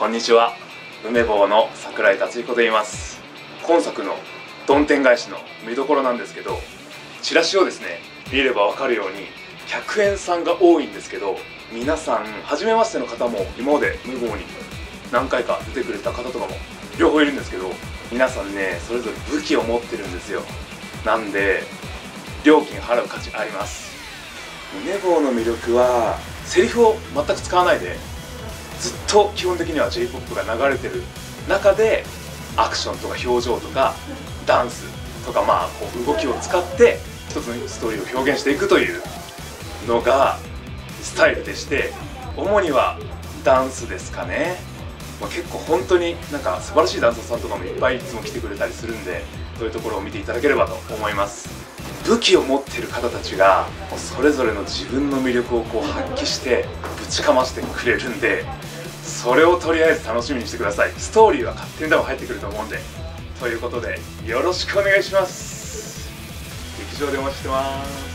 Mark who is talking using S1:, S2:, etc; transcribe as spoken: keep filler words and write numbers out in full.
S1: こんにちは、梅坊の櫻井達彦と言います。今作のどん天返しの見どころなんですけど、チラシをですね見れば分かるようにひゃくえんさんが多いんですけど、皆さん初めましての方も今まで梅坊に何回か出てくれた方とかも両方いるんですけど、皆さんねそれぞれ武器を持ってるんですよ。なんで料金払う価値あります。梅坊の魅力はセリフを全く使わないで、ずっと基本的には ジェイポップ が流れてる中でアクションとか表情とかダンスとか、まあこう動きを使って一つのストーリーを表現していくというのがスタイルでして、主にはダンスですかね。まあ、結構本当になんか素晴らしいダンサーさんとかもいっぱいいつも来てくれたりするんで、そういうところを見ていただければと思います。武器を持ってる方たちがそれぞれの自分の魅力をこう発揮してぶちかましてくれるんで、それをとりあえず楽しみにしてください。ストーリーは勝手に多分入ってくると思うんで。ということでよろしくお願いします。劇場でお待ちしてます。